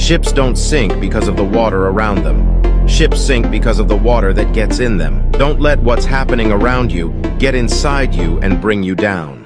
Ships don't sink because of the water around them. Ships sink because of the water that gets in them. Don't let what's happening around you get inside you and bring you down.